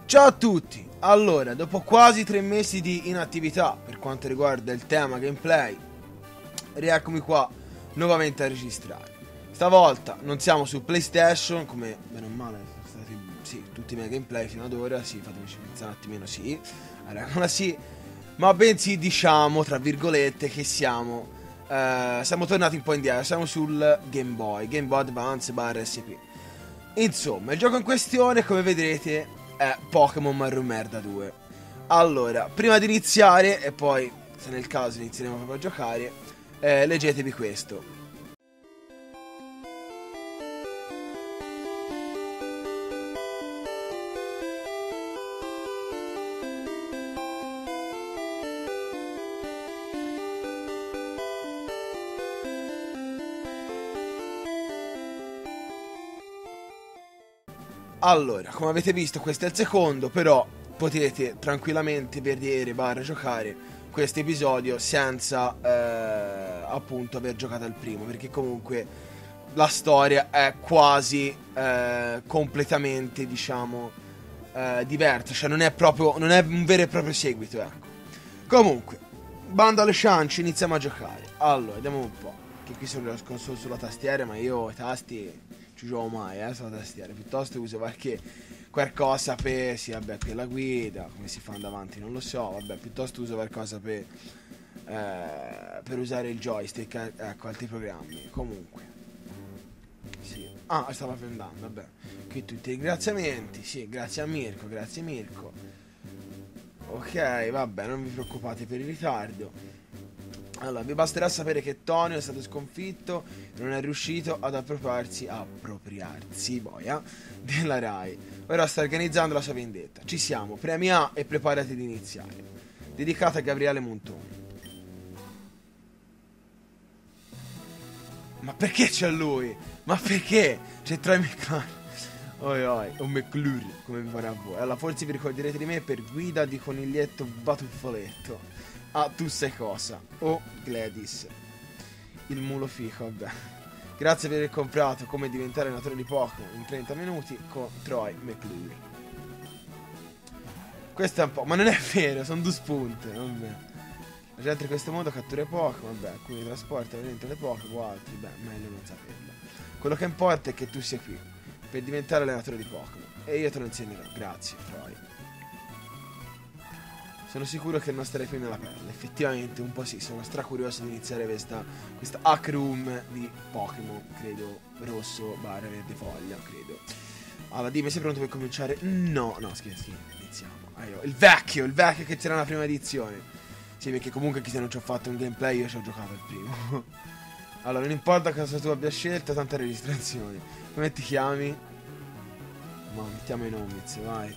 Ciao a tutti! Allora, dopo quasi 3 mesi di inattività per quanto riguarda il tema gameplay, rieccomi qua nuovamente a registrare. Stavolta non siamo su PlayStation, come bene o male sono stati tutti i miei gameplay fino ad ora, fatemi pensare un attimino, regola ma bensì diciamo, tra virgolette, che siamo tornati un po' indietro, siamo sul Game Boy Advance /SP. Insomma, il gioco in questione, come vedrete, è Pokémon Mario Merda 2. Allora, prima di iniziare, e poi, se nel caso inizieremo proprio a giocare, leggetevi questo. Allora, come avete visto, questo è il secondo, però potete tranquillamente vedere / giocare questo episodio senza appunto aver giocato al primo, perché comunque la storia è quasi completamente, diciamo, diversa, cioè non è un vero e proprio seguito, ecco. Comunque, bando alle ciance, iniziamo a giocare. Allora, vediamo un po', che qui sono le console sulla tastiera, ma io i tasti ci gioco mai, sulla tastiera, piuttosto uso qualcosa per, sì vabbè, qui la guida, come si fa davanti non lo so, vabbè, piuttosto uso qualcosa per usare il joystick, ecco, altri programmi, comunque, sì, stava prendendo, vabbè, qui tutti i ringraziamenti, sì, grazie a Mirko, ok, vabbè, non vi preoccupate per il ritardo. Allora, vi basterà sapere che Tonio è stato sconfitto e non è riuscito ad appropriarsi boia, della Rai. Ora sta organizzando la sua vendetta. Ci siamo, premi A e preparati ad iniziare. Dedicata a Gabriele Montoni. Ma perché c'è lui? Ma perché? C'è Troy McClure. O McClure, come vi pare a voi. Allora, forse vi ricorderete di me per Guida di Coniglietto Batuffoletto. Tu sai cosa? Gladys. Il mulo fico, vabbè. Grazie per aver comprato Come diventare allenatore di Pokémon in 30 minuti con Troy McClure. Questo è un po', ma non è vero, sono 2 spunte, vabbè. La gente in questo modo cattura i Pokémon, vabbè, alcuni trasportano dentro le Pokémon, altri, meglio non saperlo. Quello che importa è che tu sia qui per diventare allenatore di Pokémon e io te lo insegnerò. Grazie, Troy. Sono sicuro che non starei più nella pelle. Effettivamente un po' sì, sono stracurioso di iniziare questa hack room di Pokémon, credo, rosso / verde foglia, credo. Allora, dimmi, sei pronto per cominciare? No, scherzi, iniziamo. Allora, il vecchio che c'era nella prima edizione. Sì, perché comunque chi se non ci ho fatto un gameplay io ci ho giocato al primo. Allora, non importa cosa tu abbia scelto, tante registrazioni. Come ti chiami? Ma mettiamo i nomi, vai.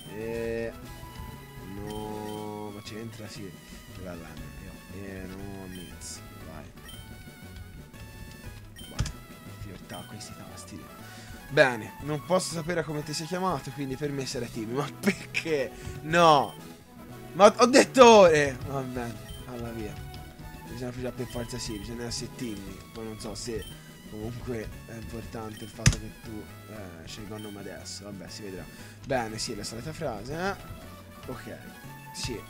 No, c'entra, sì. No, Miz, vai. Fiortà questi tasti. Bene, non posso sapere come ti sei chiamato, quindi per me sarei Timmy. Ma perché? No! Ma ho detto va bene, alla via. Bisogna più per forza sì, bisogna essere Timmy. Poi non so se comunque è importante il fatto che tu scelga un nome adesso. Vabbè, si vedrà. Bene, sì, la solita frase, Ok, sì.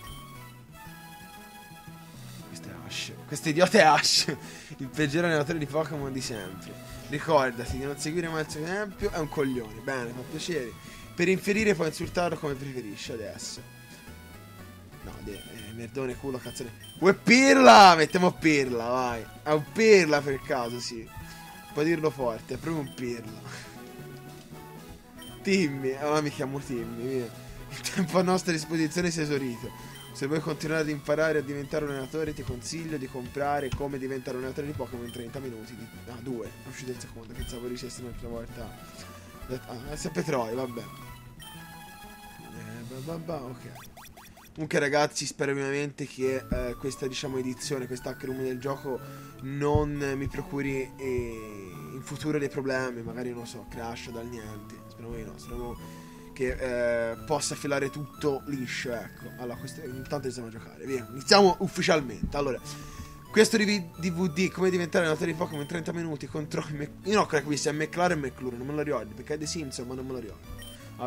Questo è Ash. Questo idiota è Ash. Il peggiore allenatore di Pokémon di sempre. Ricordati di non seguire mai il suo esempio. È un coglione. Bene, fa piacere. Per infierire puoi insultarlo come preferisci adesso. No, merdone, culo, cazzone. Pirla! Mettiamo Pirla, vai. È un Pirla per caso, sì. Puoi dirlo forte, è proprio un Pirla. Timmy. Allora mi chiamo Timmy, via. Il tempo a nostra disposizione si è esaurito. Se vuoi continuare ad imparare a diventare un allenatore, ti consiglio di comprare Come diventare un allenatore di Pokémon in 30 minuti. 2, è uscito il secondo, pensavo riuscissi una volta. È sempre Troy, vabbè. Ok. Comunque ragazzi, spero vivamente che questa, diciamo, edizione, questa hack room del gioco non mi procuri in futuro dei problemi. Magari, non so, crash dal niente. Speriamo di no, speriamo che possa filare tutto liscio, ecco. Allora, intanto iniziamo a giocare, via, iniziamo ufficialmente. Allora, questo DVD, come diventare allenatore di Pokémon in 30 minuti contro io non ho capito se è McLaren e McClure, non me lo ricordo, perché è The Simpson, ma non me lo ricordo. Vabbè,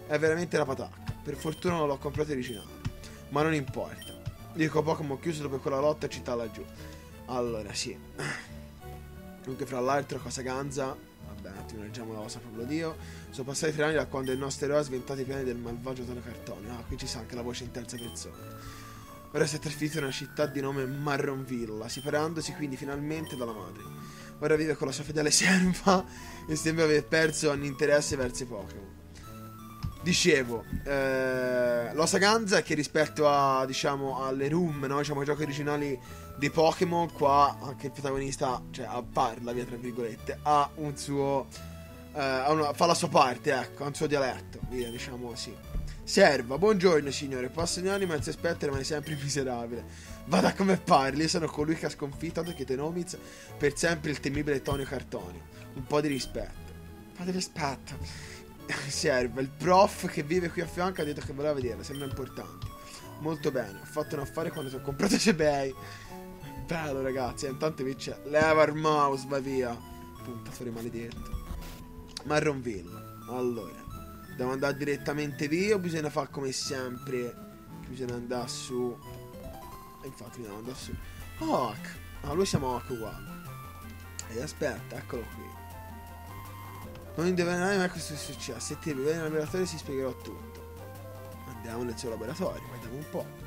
è veramente la patacca. Per fortuna non l'ho comprato originale, ma non importa. Dico Pokémon chiuso dopo quella lotta città laggiù. Allora, sì. Dunque, fra l'altro, cosa ganza. Vabbè, un attimo, leggiamo la cosa proprio Dio. Sono passati 3 anni da quando il nostro eroe ha sventato i piani del malvagio Tono Cartone. Ah, qui ci sa anche la voce in terza persona. Ora si è trasferito in una città di nome Marronvilla, separandosi quindi finalmente dalla madre. Ora vive con la sua fedele serva e sembra aver perso ogni interesse verso i Pokémon. Dicevo, l'osa ganza è che rispetto a, diciamo, alle room, no? Diciamo, ai giochi originali dei Pokémon, qua anche il protagonista, cioè, parla, via tra virgolette, ha un suo... fa la sua parte, ecco, ha un suo dialetto, via, diciamo così. Serva, buongiorno signore, posso ogni anima si aspetta e rimane sempre miserabile. Vada come parli, io sono colui che ha sconfitto Tokyo Nomiz per sempre il temibile Tonio Cartoni. Un po' di rispetto. Un po' di rispetto. Serva, il prof che vive qui a fianco ha detto che voleva vederla, sembra importante. Molto bene, ho fatto un affare quando ti ho comprato eBay. Bello ragazzi, intanto qui c'è leva il mouse, va via. Puntatore maledetto. Marronville, allora. Devo andare direttamente via o bisogna fare come sempre? Bisogna andare su. E infatti dobbiamo andare su Hawk. Ah, lui siamo Hawk uguale. E aspetta, eccolo qui. Non indovinare mai questo è successo. Se ti vedi nel laboratorio si spiegherà tutto. Andiamo nel suo laboratorio, vediamo un po'.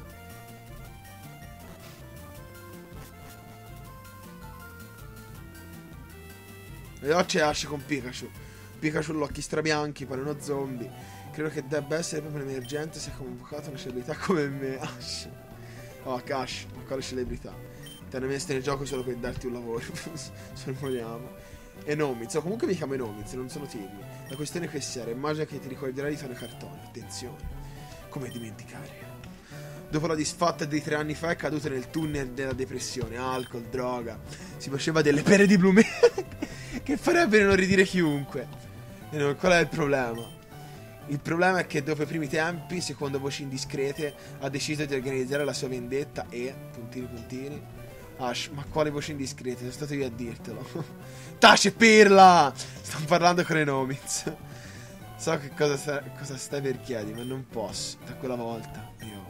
E oggi Ash con Pikachu. Pikachu con occhi strabianchi, pare uno zombie. Credo che debba essere proprio un'emergenza se ha convocato una celebrità come me. Ash. Oh, Ash, ma quale celebrità? Ti hanno messo nel gioco solo per darti un lavoro. Sormoliamo. E Nomiz, comunque mi chiamo Nomiz, non sono Timmy. La questione è che sia, immagina che ti ricorderai di Tono Cartone. Attenzione. Come dimenticare? Dopo la disfatta di 3 anni fa è caduto nel tunnel della depressione. Alcol, droga. Si faceva delle pere di blume che farebbero inorridire chiunque. E non, qual è il problema? Il problema è che dopo i primi tempi, secondo voci indiscrete, ha deciso di organizzare la sua vendetta e... puntini puntini... Ash, ma quale voce indiscrete? Sono stato io a dirtelo. Tace Pirla! Sto parlando con i Nomiz. So che cosa stai per chiedere, ma non posso. Da quella volta io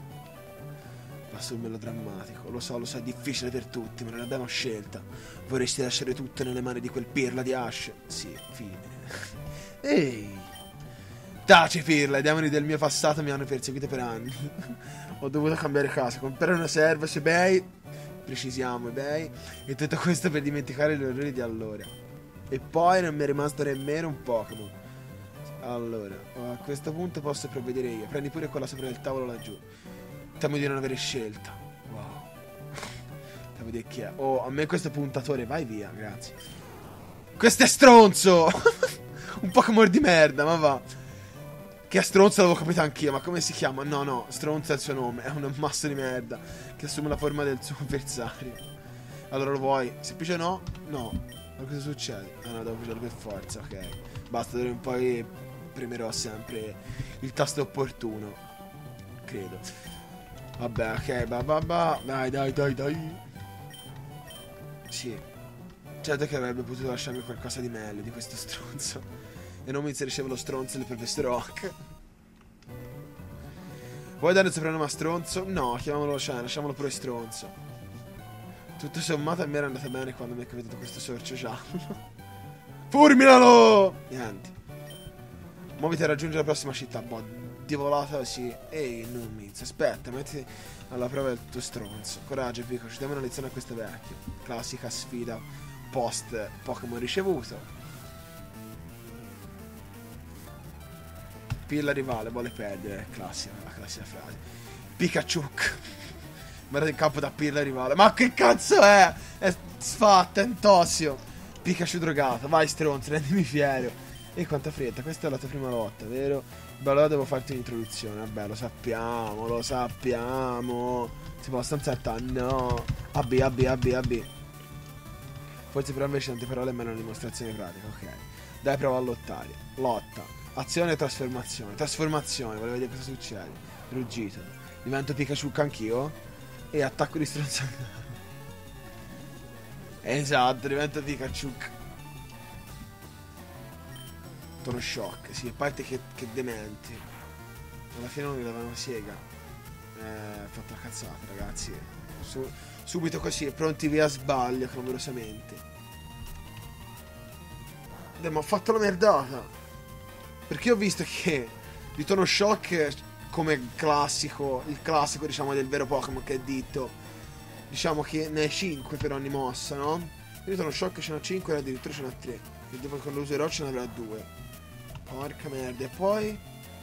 va sul melodrammatico. Lo so, è difficile per tutti, ma non abbiamo scelta. Vorresti lasciare tutto nelle mani di quel Pirla di Ash? Sì, fine. Ehi! Taci Pirla, i demoni del mio passato mi hanno perseguito per anni. Ho dovuto cambiare casa, comprare una serva su eBay. Precisiamo eBay. E tutto questo per dimenticare gli orrori di allora. E poi non mi è rimasto nemmeno un Pokémon. Allora, a questo punto posso provvedere io. Prendi pure quella sopra il tavolo laggiù. Temo di non avere scelta. Wow. Devo dire chi è. Oh, a me questo puntatore, vai via, grazie. Questo è stronzo. Un Pokémon di merda, ma va. Che è stronzo l'avevo capito anch'io, ma come si chiama? No, stronzo è il suo nome. È un ammasso di merda che assume la forma del suo avversario. Allora lo vuoi? Semplice no? No. Ma cosa succede? Ah no, devo usarlo per forza, ok. Basta, d'ora in poi premerò sempre il tasto opportuno. Credo. Vabbè, ok, dai. Sì. Certo che avrebbe potuto lasciarmi qualcosa di meglio di questo stronzo. E non mi inseriscevo lo stronzo del professor Rock. Vuoi dare il soprannome a stronzo? No, chiamiamolo Shine, lasciamolo pure stronzo. Tutto sommato a me era andata bene quando mi è capitato questo sorcio giallo. Fulminalo! Niente. Muoviti a raggiungere la prossima città. Boh, di volata sì. Ehi, non mi aspetta, metti alla prova il tuo stronzo. Coraggio, Pikachu, diamo una lezione a questo vecchio. Classica sfida post Pokémon ricevuto. Pilla rivale, vuole perdere. Classica, la classica frase. Pikachu. Guardate in campo da Pirla rivale. Ma che cazzo è? È sfatta, è un tossio. Pikachu drogato. Vai stronzo, rendimi fiero. E quanta fretta, questa è la tua prima lotta, vero? Beh, allora devo farti un'introduzione. Vabbè, lo sappiamo. Si possono saltare? No. AB. Forse però invece tante parole è meglio una dimostrazione pratica, ok. Dai, prova a lottare. Lotta. Azione e trasformazione. Trasformazione, volevo vedere cosa succede. Ruggito. Divento Pikachu anch'io. E attacco di stronzata. Esatto, divento Pikachu. Tono shock, sì, a parte che dementi. Alla fine non mi dava una sega. Fatto la cazzata, ragazzi. Subito così, pronti via sbaglio, clamorosamente. Ma ho fatto la merdata. Perché ho visto che di Tono Shock, come classico, il classico diciamo del vero Pokémon che è Ditto, diciamo che ne hai 5 per ogni mossa, no? Quindi Tono Shock ce n'ha 5 e addirittura ce n'ha 3. E dopo quando lo userò ce n'avrà 2. Porca merda. E poi...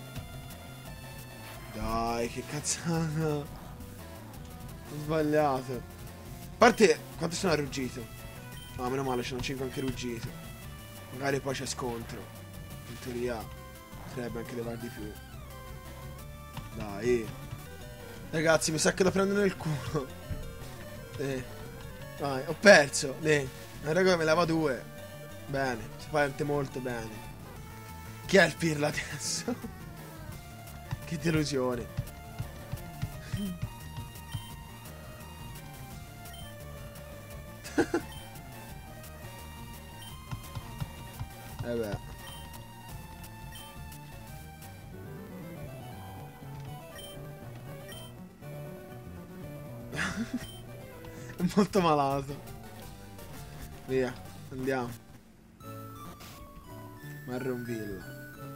Dai, che cazzata. Ho sbagliato. A parte, quanto sono ruggito? Ah, meno male, ce n'ho 5 anche ruggito. Magari poi c'è scontro. In teoria potrebbe anche levar di più. Dai. Ragazzi, mi sa che lo prendo nel culo. Vai, ho perso. Raga, me leva 2. Bene, si parte molto bene. Chi è il pirla adesso? Che delusione. Beh. È molto malato. Via, andiamo. Marronville.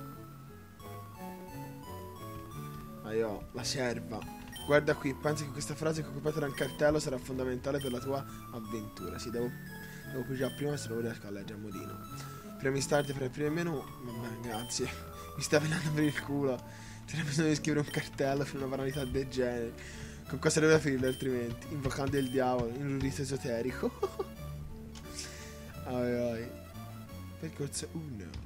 Io, la serva. Guarda qui, pensi che questa frase che ho copiato da un cartello sarà fondamentale per la tua avventura. Sì, devo pigiare prima se lo riesco a leggere a modino. Premi start per aprire il menu. Vabbè, grazie. Mi sta venendo per il culo. C'era bisogno di scrivere un cartello per una banalità del genere. Con cosa deve aprirlo altrimenti? Invocando il diavolo in un rito esoterico. Ai. Percorso 1.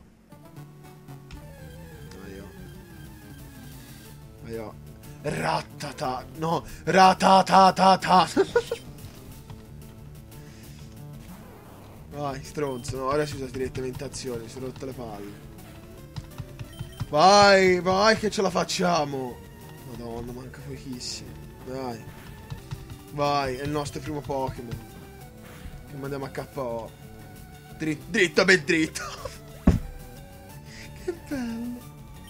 Rattata. No, ratatatata. Vai, stronzo. No, ora si usa direttamentazione. Mi sono rotto le palle. Vai, che ce la facciamo. Madonna, manca pochissimo. Vai, è il nostro primo Pokémon. Che mandiamo a KO. Dritto per dritto. Che bello.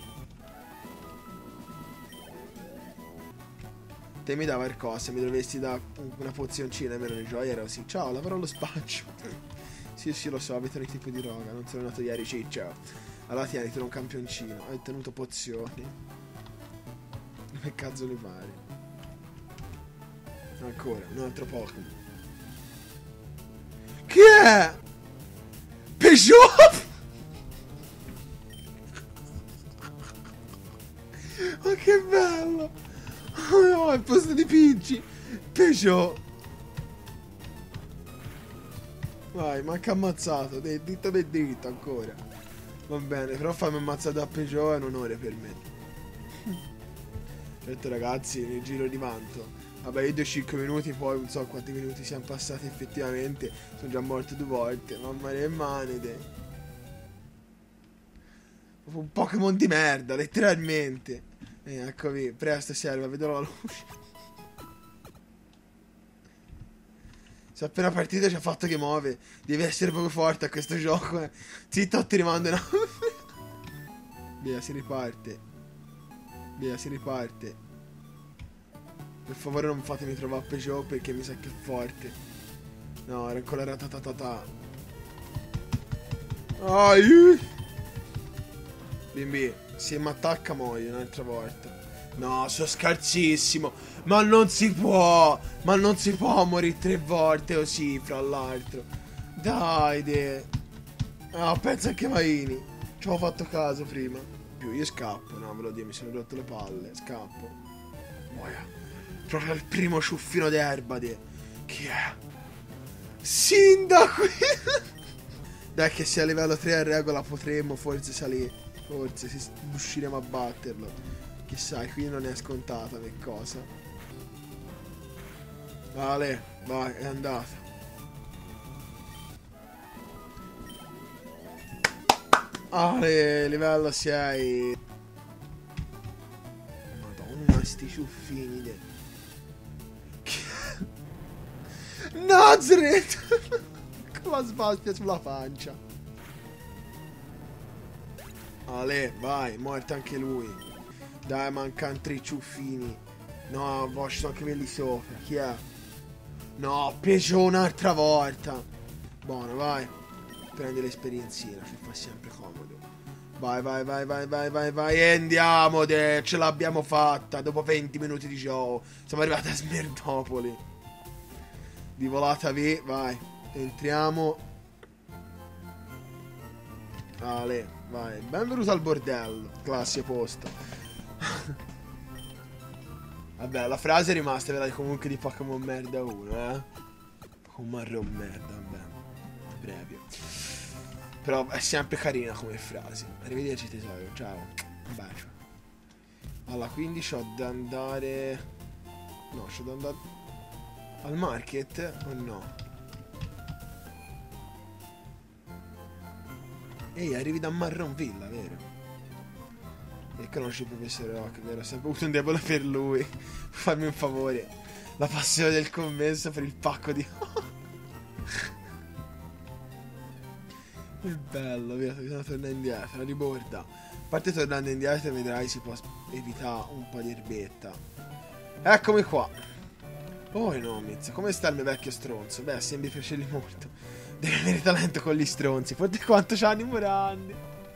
Te mi dava il cosa, mi dovresti dare una pozioncina e meno di gioia. Ero sì, ciao, lavoro allo spaccio. Sì, lo so, abitano il tipo di roga. Non sono nato ieri, ciccio. Allora tienitelo un campioncino. Hai tenuto pozioni. Che cazzo li pari? Ancora, un altro Pokémon. Chi è? Peugeot? Ma che bello! Oh no, al posto di Pidgey Peugeot. Vai, manca ammazzato. Dritto per dritto ancora. Va bene, però farmi ammazzare da Peugeot è un onore per me. Certo ragazzi, nel giro di vanto. Vabbè, io do 5 minuti, poi non so quanti minuti siamo passati effettivamente. Sono già morto 2 volte. Mamma mia, manide. Un Pokémon di merda, letteralmente. Eccomi, presto serva, vedo la luce. Se appena partito ci ha fatto che muove. Devi essere proprio forte a questo gioco. Zitto, ti rimando una. Via, si riparte. Per favore non fatemi trovare Peugeot perché mi sa che è forte. No, era ancora ratatatata. Bimbi, se mi attacca muoio un'altra volta. No, sono scarsissimo. Ma non si può morire 3 volte così, fra l'altro. Dai, pensa anche Maini. Ci ho fatto caso prima. Io scappo, no, ve lo dico, mi sono rotto le palle. Scappo. Muoia. Proprio il primo ciuffino d'erba, Chi è? Sindaco! Dai, che se a livello 3 a regola potremmo forse salire. Forse riusciremo a batterlo. Chissà, qui non è scontata che cosa. Vale, vai, è andata. Livello 6. Madonna, sti ciuffini. Nazareth! Con la sbaglio sulla pancia. Ale, vai, morto anche lui. Dai, mancano 3 ciuffini. No, boh, ci sono anche quelli sopra. Chi è? No, peggio un'altra volta. Buono, vai. Prendi l'esperienzina, che fa sempre comodo. Vai, vai, vai, vai, vai, vai, vai. E andiamo, ce l'abbiamo fatta. Dopo 20 minuti di gioco. Siamo arrivati a Smerdopoli. Di volata V, vai. Entriamo. Ale, vai. Benvenuto al bordello. Classe posta. Vabbè, la frase è rimasta, vedrai comunque di Pokémon merda 1, Pokémon marron merda, vabbè. Brevio. Però è sempre carina come frase. Arrivederci tesoro, ciao. Un bacio. Allora, quindi c'ho da andare... No, c'ho da andare... Al market o no? Ehi, arrivi da Marronvilla, vero? E conosci il professore Rock, vero? Ho sempre avuto un debole per lui. Fammi un favore. La passione del commesso per il pacco di... Che bello, via, bisogna tornare indietro, la riborda. A parte tornando indietro vedrai si può evitare un po' di erbetta. Eccomi qua. Oh, Nomiz, come sta il mio vecchio stronzo? Beh, sembri piacergli molto. Deve avere talento con gli stronzi. Guarda quanto c'hanno i Morandi.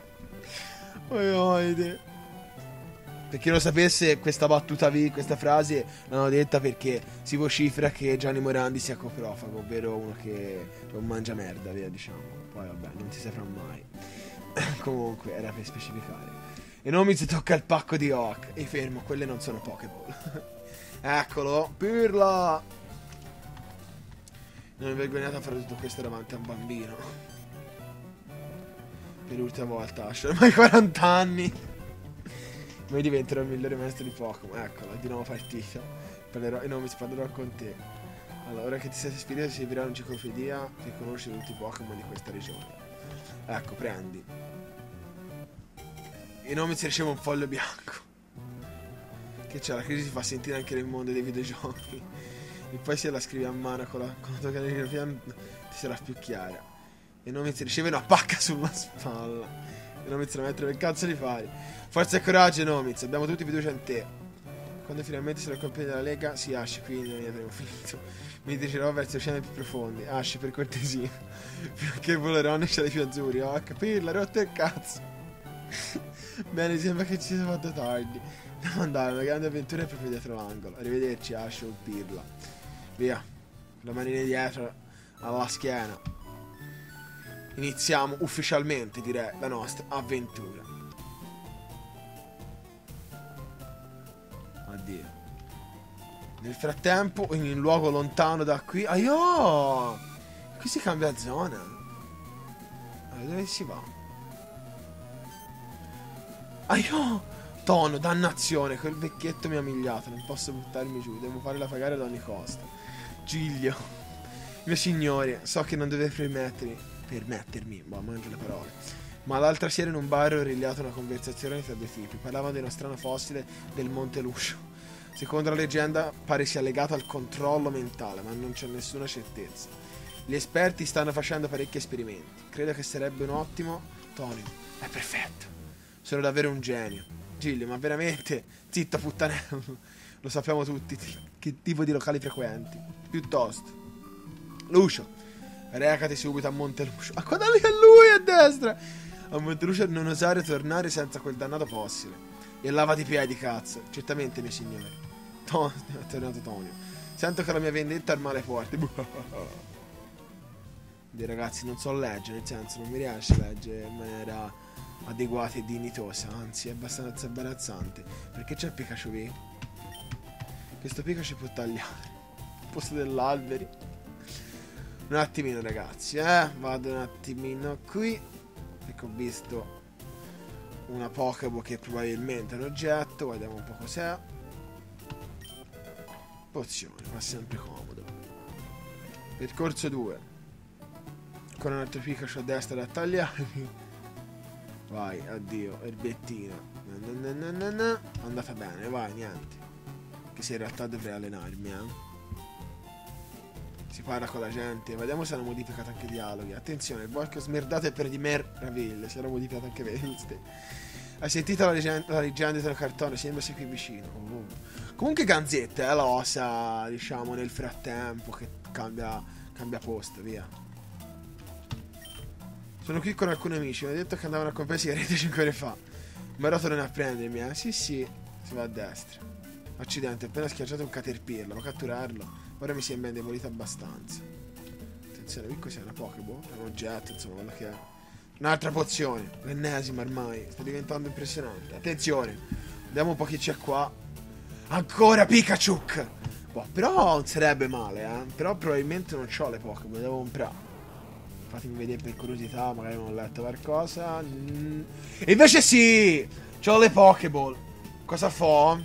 Oide. Per chi lo sapesse, questa battuta questa frase l'hanno detta perché si vocifera che Gianni Morandi sia coprofago, ovvero uno che non mangia merda, via, diciamo. Poi vabbè, non si saprà mai. Comunque, era per specificare. E Nomiz tocca il pacco di Oak. E fermo, quelle non sono Pokéball. Eccolo, pirla! Non è vergognata a fare tutto questo davanti a un bambino. Per l'ultima volta, Ash, ormai 40 anni. Noi diventerò il migliore maestro di Pokémon. Eccola, di nuovo partita. Parlerò, e non mi parlerò con te. Allora, ora che ti sei spirito, ti servirà un'enciclopedia che conosce tutti i Pokémon di questa regione. Ecco, prendi. E non mi si riceve un foglio bianco. Che c'è, la crisi si fa sentire anche nel mondo dei videogiochi. E poi se la scrivi a mano con la caligrafia ti sarà più chiara. E non mi si riceve una pacca sulla spalla. E non mi si mettere che cazzo li fai. Forza e coraggio, Nomiz, abbiamo tutti fiducia in te. Quando finalmente sarò campione della Lega, si Ash, quindi non ne avremo finito. Mi dirigerò verso oceani più profondi. Ash, per cortesia. Perché volerò nascere più azzurri. Oh, a capirla, rotto il cazzo. Bene, sembra che ci sia fatto tardi. Devo andare, una grande avventura è proprio dietro l'angolo. Arrivederci, Ash, o pirla. Via. La manina dietro, alla schiena. Iniziamo ufficialmente, direi, la nostra avventura. Addio. Nel frattempo, in un luogo lontano da qui... Aio! Qui si cambia zona. Allora, dove si va? Aio! Tono, dannazione, quel vecchietto mi ha umiliato. Non posso buttarmi giù, devo fare la pagare ad ogni costo. Giglio. Mio signore, so che non deve permettermi, boh, mangio le parole. Ma l'altra sera in un bar ho rilevato una conversazione tra due tipi. Parlavano di uno strano fossile del Monte Luscio. Secondo la leggenda pare sia legato al controllo mentale, ma non c'è nessuna certezza. Gli esperti stanno facendo parecchi esperimenti. Credo che sarebbe un ottimo... Tonio, è perfetto. Sono davvero un genio. Giglio, ma veramente? Zitto, puttanello. Lo sappiamo tutti che tipo di locali frequenti. Piuttosto. Lucio, recati subito a Monte Luscio. Ah, guarda lì è lui a destra. A Monte Luscio non osare tornare senza quel dannato fossile. E lavati i piedi, cazzo. Certamente, miei signori. È tornato Tonio. Sento che la mia vendetta ha il male forte. Dei ragazzi, non so leggere, nel senso, non mi riesce a leggere in maniera adeguata e dignitosa. Anzi, è abbastanza imbarazzante. Perché c'è il Pikachu lì? Questo Pikachu può tagliare al posto dell'alberi. Un attimino, ragazzi, vado un attimino qui. Perché ho visto una Pokéball che è probabilmente è un oggetto. Guardiamo un po' cos'è. Pozione, fa sempre comodo. Percorso 2. Con un altro Pikachu a destra da tagliarmi. Vai, addio, erbettina. Andata bene, vai, niente. Che se in realtà dovrei allenarmi, parla con la gente. Vediamo se hanno modificato anche i dialoghi. Attenzione, il bosco smerdato è per di meraviglia. Si era modificato anche Wednesday. Hai sentito la leggenda del cartone? Sembra sia qui vicino. Comunque Ganzetta è l'osa, diciamo, nel frattempo che cambia posto, via. Sono qui con alcuni amici. Mi ha detto che andavano a comprare sigarette 5 ore fa. Ma ora tornano a prendermi, eh? Sì, sì. Si va a destra. Accidente, ho appena schiacciato un caterpillar. Devo catturarlo. Ora mi sembra indebolito abbastanza. Attenzione, qui cos'è? Una Pokéball? Un oggetto, insomma, quello che è. Un'altra pozione. L'ennesima ormai. Sta diventando impressionante. Attenzione. Vediamo un po' chi c'è qua. Ancora Pikachu! Boh, però non sarebbe male, eh. Però probabilmente non c'ho le Pokéball. Devo comprare. Fatemi vedere per curiosità. Magari non ho letto qualcosa. E invece sì! C'ho le Pokéball. Cosa fa?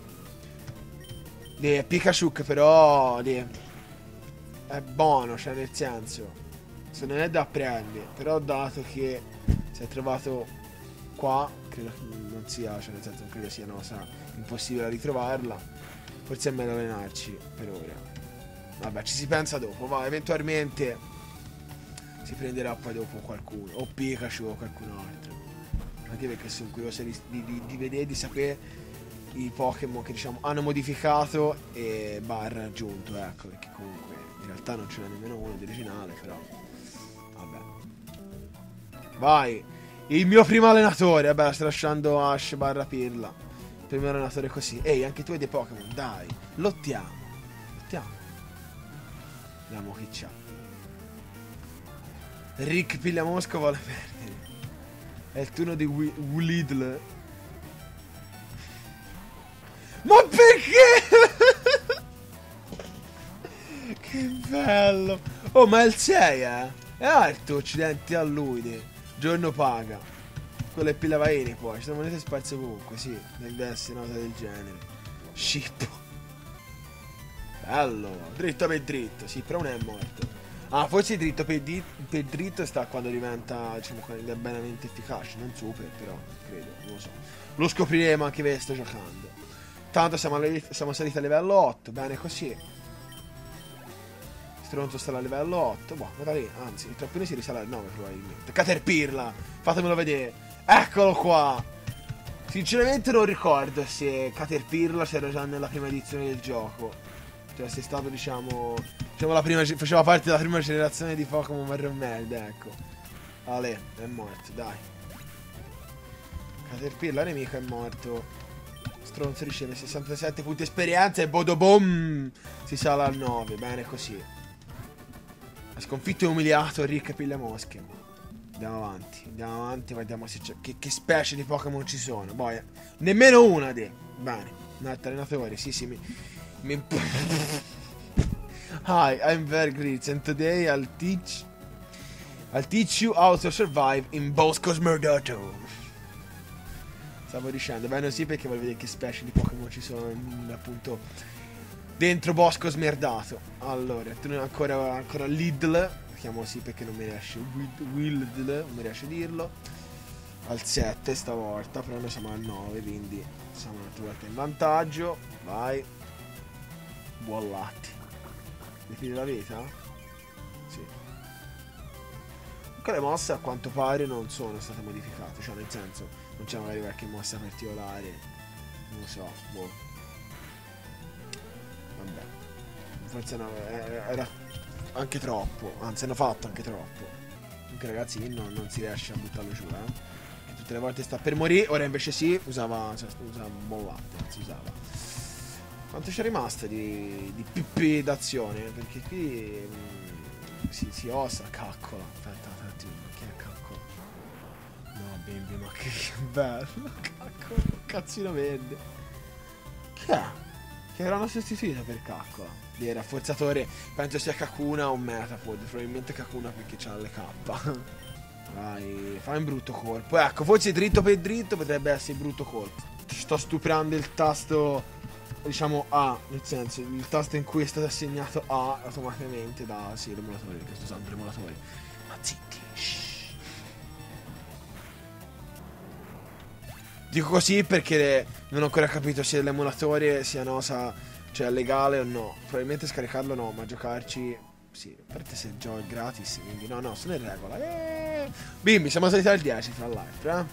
Pikachu però è buono, cioè nel senso, se non è da prendere, però dato che si è trovato qua, credo che non sia, cioè nel senso non credo sia una cosa impossibile da ritrovarla, forse è meglio allenarci per ora. Vabbè, ci si pensa dopo, va, eventualmente si prenderà poi dopo qualcuno, o Pikachu o qualcun altro, anche perché sono curioso di vedere, di sapere i Pokémon che diciamo hanno modificato e barra aggiunto, ecco, perché comunque in realtà non ce n'è nemmeno uno di originale, però vabbè. Vai, il mio primo allenatore, vabbè, sto lasciando Ash barra Pirla. Il primo allenatore così. Ehi, anche tu hai dei Pokémon, dai, lottiamo. Vediamo chi c'ha. Rick Pigliamosco vuole perdere. È il turno di Lidl. Ma perché? Che bello. Oh, ma è il 6, eh? È alto, accidenti a lui. Giorno paga. Quello è Pillavaini poi. Ci sono monete sparse ovunque, sì. Deve essere una cosa del genere. Scippo. Bello. Dritto per dritto. Sì, però non è morto. Ah, forse dritto per dritto sta quando diventa, diciamo, quando è benamente efficace. Non super, però, credo. Non lo so. Lo scopriremo anche perché sto giocando. Tanto siamo saliti a livello 8. Bene così. Stronzo sta a livello 8. Boh, guarda lì. Anzi, il trappino si risale al 9 probabilmente. Caterpillar. Fatemelo vedere. Eccolo qua. Sinceramente non ricordo se Caterpillar c'era già nella prima edizione del gioco. Cioè se è stato diciamo la prima, faceva parte della prima generazione di Pokémon Marron Meld, ecco. Ale, è morto, dai. Caterpillar nemico è morto. Stronzo riceve 67 punti esperienza e Bodobom si sale al 9. Bene così. Ha sconfitto e umiliato Rick Pillamosche. Andiamo avanti, vediamo se c'è. Che specie di Pokémon ci sono. Boia. Nemmeno una di. Bene. Un altro allenatore, sì. Hi, I'm Vergritz and today I'll teach you how to survive in Bosco Smerdato. Stavo dicendo, bene sì, perché voglio vedere che specie di Pokémon ci sono appunto dentro Bosco Smerdato. Allora, tu non ancora Lidl, chiamo sì perché non mi riesce Wildl, non mi riesce a dirlo. Al 7 stavolta, però noi siamo al 9, quindi siamo un'altra volta in vantaggio. Vai. Buon latte. Mi fine la vita? Sì. Comunque le mosse a quanto pare non sono state modificate, cioè nel senso non c'è magari qualche mossa particolare, non lo so, boh. Vabbè, forse no, era anche troppo, anzi hanno fatto anche troppo. Comunque ragazzi non si riesce a buttarlo giù, che tutte le volte sta per morire, ora invece sì, usava buon latte, anzi usava. Quanto c'è rimasto di pippi d'azione? Perché qui si osa, caccola. Aspetta un attimo, che è caccola? No, bimbi, ma che bello, caccola, cazzino verde. Che è? Che erano sostituito per caccola. Lì era forzatore, penso sia Kakuna o Metapod, probabilmente Kakuna perché c'ha le K. Vai, fai un brutto colpo. Ecco, forse dritto per dritto potrebbe essere brutto colpo. Sto stuprando il tasto, diciamo A, nel senso il tasto in cui è stato assegnato A automaticamente da sì, l'emulatore, perché sto usando l'emulatore. Ma zitti, shh. Dico così perché non ho ancora capito se l'emulatore sia una cosa, cioè legale o no. Probabilmente scaricarlo no, ma giocarci Sì, a parte se il gioco è gratis, quindi no, sono in regola. Bimbi, siamo saliti al 10 fra l'altro, eh.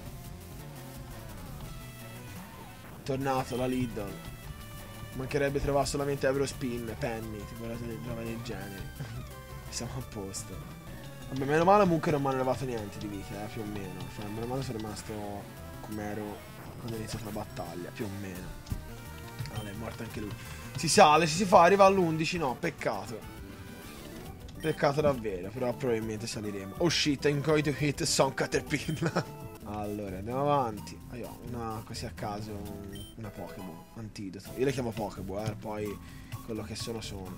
Tornato la Lidl. Mancherebbe trovare solamente Eurospin, Penny, tipo la roba del genere. Siamo a posto. Vabbè, meno male comunque non mi hanno levato niente di vita, più o meno. Cioè, meno male sono rimasto come ero quando ho iniziato la battaglia, più o meno. Allora, è morto anche lui. Si sale, si fa, arriva all'11, no, peccato. Peccato davvero, però probabilmente saliremo. Oh shit, I'm going to hit some Caterpillar. Allora, andiamo avanti. Io una così a caso, una Pokémon, antidoto. Io le chiamo Pokéball, poi quello che sono.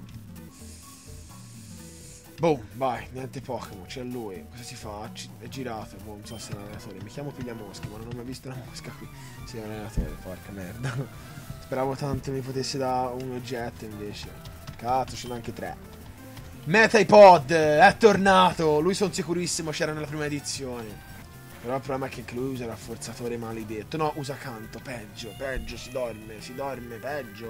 Boom, vai, niente Pokémon, c'è lui. Cosa si fa? È girato, boh, non so se è un allenatore. Mi chiamo Pigliamoschi, ma non ho mai visto una mosca qui. Sì, è un allenatore, porca merda. Speravo tanto mi potesse dare un oggetto, invece. Cazzo, ce n'ho anche 3. Metapod, è tornato. Lui sono sicurissimo c'era nella prima edizione. Però il problema è che anche lui usa il rafforzatore maledetto. No, usa canto, peggio, si dorme,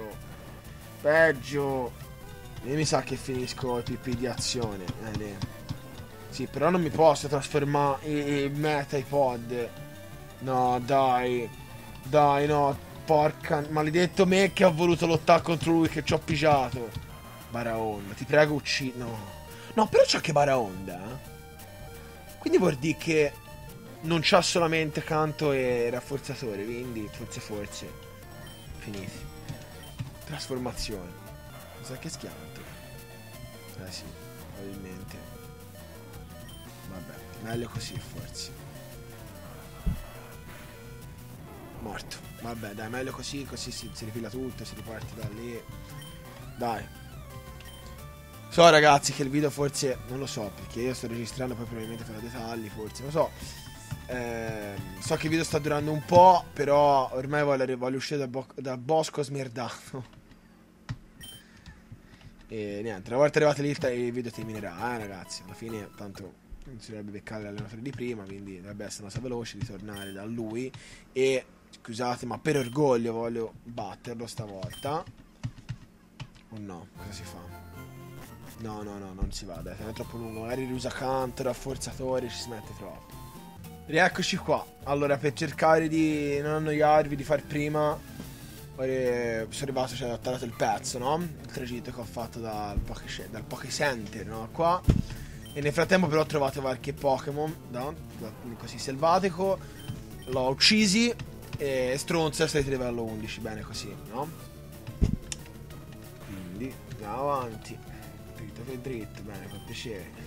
peggio. Io mi sa che finisco i PP di azione. Sì, però non mi posso trasformare in Metapod. No, dai, no, porca, maledetto me che ho voluto lottare contro lui che ci ho pigiato. Baraonda, ti prego uccidi. No, però c'ha anche Baraonda, eh. Quindi vuol dire che non c'ha solamente canto e rafforzatore, quindi forse finiti. Trasformazione. Sa che schianto. Sì, probabilmente. Vabbè, meglio così forse. Morto. Vabbè, dai, meglio così si rifila tutto, si riparte da lì. Dai. So ragazzi che il video forse, non lo so, perché io sto registrando, poi probabilmente farò dettagli, forse, non lo so. So che il video sta durando un po', però ormai voglio uscire dal bosco smerdato. E niente, una volta arrivati lì il video terminerà, ragazzi. Alla fine tanto non si dovrebbe beccare l'allenatore di prima, quindi dovrebbe essere una cosa veloce di tornare da lui. E scusate, ma per orgoglio voglio batterlo stavolta. O no? Cosa si fa? No, non si va, dai, è troppo lungo. Magari riusa canto, rafforzatore, ci si mette troppo. Rieccoci qua. Allora, per cercare di non annoiarvi, di far prima, sono arrivato, cioè ho tagliato il pezzo, no? Il tragitto che ho fatto dal Poké Center, no? Qua. E nel frattempo però ho trovato qualche Pokémon, no? Così selvatico. L'ho uccisi e stronzo è stato livello 11, bene così, no? Quindi andiamo avanti. Dritto per dritto, bene, fa piacere.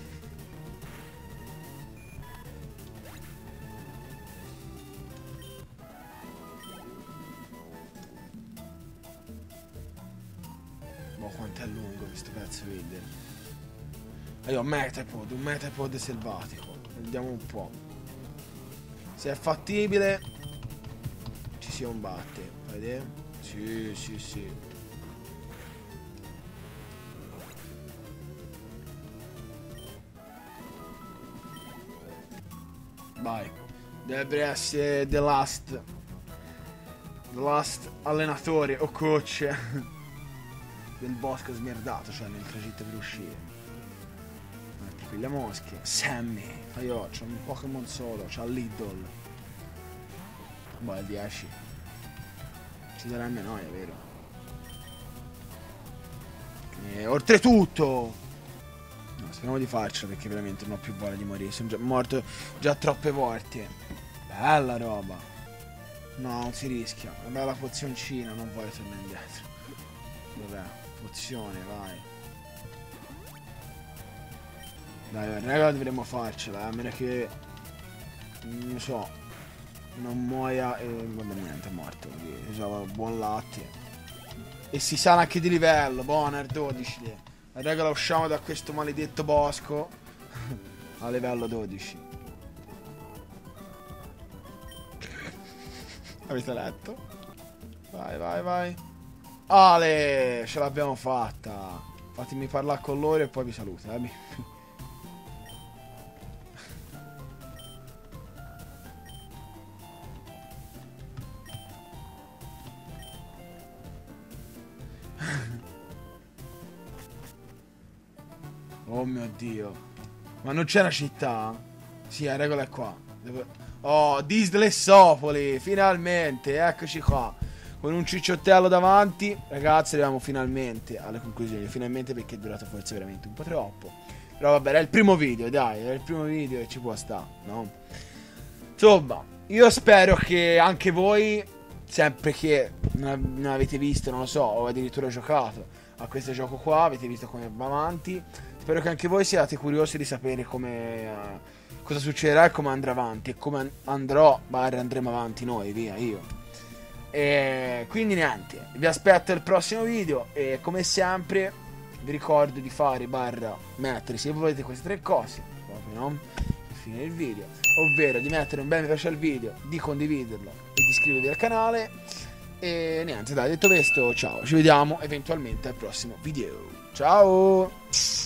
Quanto è lungo questo pezzo video. E io un Metapod selvatico. Vediamo un po'. Se è fattibile ci si combatte. Vedete? Sì. Vai. Dovrebbe essere The Last allenatore o coach del bosco smerdato, cioè nel tragitto per uscire. Piglia mosche. Sammy. Io c'ho un Pokémon solo, c'ho Lidl. Boh, è 10. Ci sarebbe noia, vero? E oltretutto, no, speriamo di farcela perché veramente non ho più voglia di morire. Sono già morto già troppe volte. Bella roba. No, non si rischia. Una bella pozioncina, non voglio tornare indietro. Dov'è? Pozione, vai. Dai, raga, dovremmo farcela, a meno che non so, non muoia e vabbè, niente, è morto. Usava buon latte. E si sana anche di livello, buona, 12 lì. Raga, la usciamo da questo maledetto bosco a livello 12. Avete letto? Vai. Ale, ce l'abbiamo fatta. Fatemi parlare con loro e poi vi saluto, Oh mio Dio. Ma non c'è una città? Sì, la regola è qua. Oh, Dislessopoli, finalmente, eccoci qua. Con un cicciottello davanti, ragazzi, arriviamo finalmente alle conclusioni. Finalmente, perché è durato forse veramente un po' troppo. Però vabbè, era il primo video, dai, era il primo video e ci può stare, no? Insomma, io spero che anche voi, sempre che non avete visto, non lo so, o addirittura giocato a questo gioco qua, avete visto come va avanti, spero che anche voi siate curiosi di sapere come cosa succederà e come andrà avanti e come andremo avanti noi, via, io. E quindi niente, vi aspetto al prossimo video e come sempre vi ricordo di fare mettere, se volete, queste tre cose, proprio, no? Per finire il video, ovvero di mettere un bel mi piace al video, di condividerlo e di iscrivervi al canale. E niente, dai, detto questo, ciao, ci vediamo eventualmente al prossimo video. Ciao!